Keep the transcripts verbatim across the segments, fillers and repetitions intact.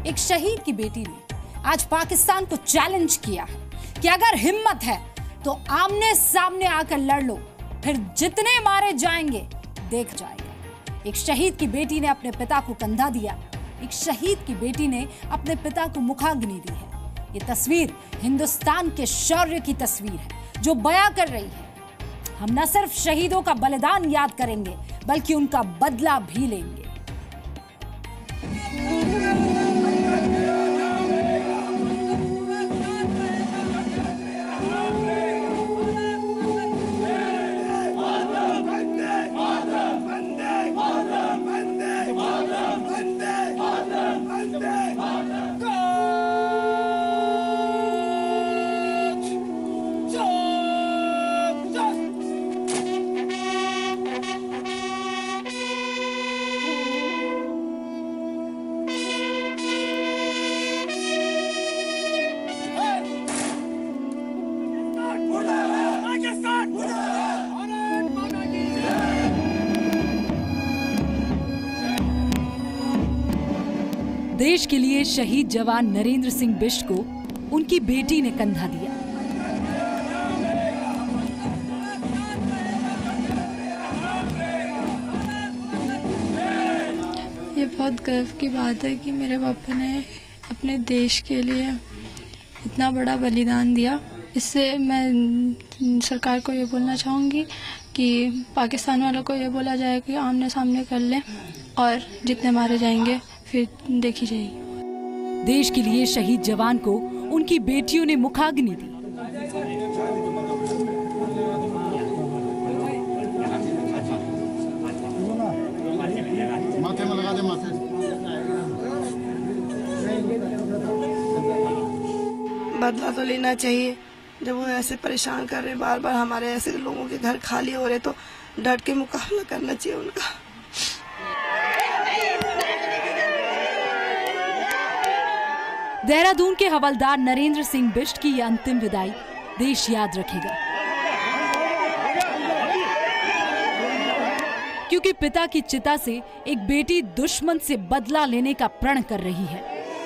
एक शहीद की बेटी ने आज पाकिस्तान को चैलेंज किया है कि अगर हिम्मत है तो आमने सामने आकर लड़ लो, फिर जितने मारे जाएंगे देख जाएगा। एक शहीद की बेटी ने अपने पिता को कंधा दिया। एक शहीद की बेटी ने अपने पिता को मुखाग्नि दी है। ये तस्वीर हिंदुस्तान के शौर्य की तस्वीर है जो बयां कर रही है, हम न सिर्फ शहीदों का बलिदान याद करेंगे बल्कि उनका बदला भी लेंगे। देश के लिए शहीद जवान नरेंद्र सिंह बिष्ट को उनकी बेटी ने कंधा दिया। ये बहुत गर्व की बात है कि मेरे पापा ने अपने देश के लिए इतना बड़ा बलिदान दिया। इससे मैं सरकार को ये बोलना चाहूँगी कि पाकिस्तान वालों को ये बोला जाए कि आमने सामने कर लें और जितने मारे जाएंगे फिर देखी जाएगी। देश के लिए शहीद जवान को उनकी बेटियों ने मुखाग्नि दी। माथे में लगा दे माथे। बदला तो लेना चाहिए। जब वो ऐसे परेशान कर रहे बार बार, हमारे ऐसे लोगों के घर खाली हो रहे, तो डट के मुकाबला करना चाहिए उनका। देहरादून के हवलदार नरेंद्र सिंह बिष्ट की यह अंतिम विदाई देश याद रखेगा, क्योंकि पिता की चिता से एक बेटी दुश्मन से बदला लेने का प्रण कर रही है।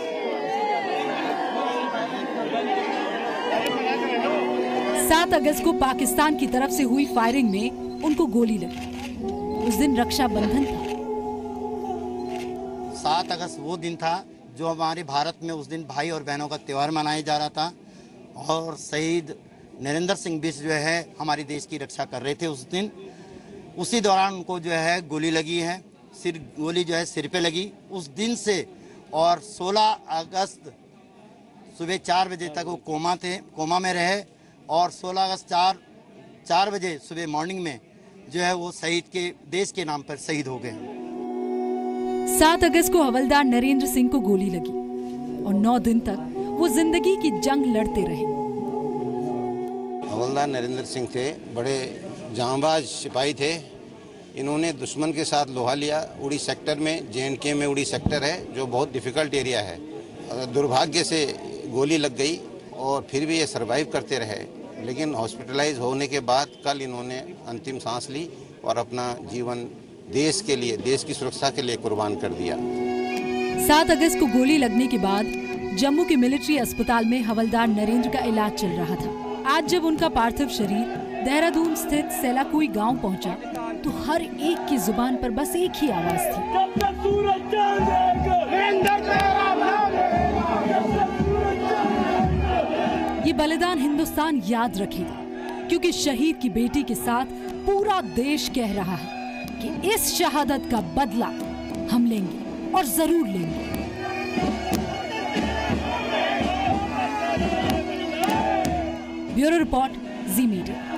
सात अगस्त को पाकिस्तान की तरफ से हुई फायरिंग में उनको गोली लगी। उस दिन रक्षाबंधन था। सात अगस्त वो दिन था जो हमारे भारत में उस दिन भाई और बहनों का त्यौहार मनाया जा रहा था, और शहीद नरेंद्र सिंह बिष्ट जो है हमारे देश की रक्षा कर रहे थे उस दिन। उसी दौरान उनको जो है गोली लगी है, सिर गोली जो है सिर पे लगी उस दिन से, और सोलह अगस्त सुबह चार बजे तक वो कोमा थे, कोमा में रहे, और सोलह अगस्त चार चार बजे सुबह मॉर्निंग में जो है वो शहीद के देश के नाम पर शहीद हो गए। सात अगस्त को हवलदार नरेंद्र सिंह को गोली लगी और नौ दिन तक वो जिंदगी की जंग लड़ते रहे। हवलदार नरेंद्र सिंह थे, बड़े जांबाज सिपाही थे। इन्होंने दुश्मन के साथ लोहा लिया। उड़ी सेक्टर में, जे एंड के में उड़ी सेक्टर है जो बहुत डिफिकल्ट एरिया है। दुर्भाग्य से गोली लग गई और फिर भी ये सरवाइव करते रहे, लेकिन हॉस्पिटलाइज होने के बाद कल इन्होंने अंतिम सांस ली और अपना जीवन देश के लिए, देश की सुरक्षा के लिए कुर्बान कर दिया। सात अगस्त को गोली लगने के बाद जम्मू के मिलिट्री अस्पताल में हवलदार नरेंद्र का इलाज चल रहा था। आज जब उनका पार्थिव शरीर देहरादून स्थित सेलाकुई गांव पहुंचा, तो हर एक की जुबान पर बस एक ही आवाज थी, ये बलिदान हिंदुस्तान याद रखेगा, क्योंकि शहीद की बेटी के साथ पूरा देश कह रहा है कि इस शहादत का बदला हम लेंगे और जरूर लेंगे। Bureau report, Zee media.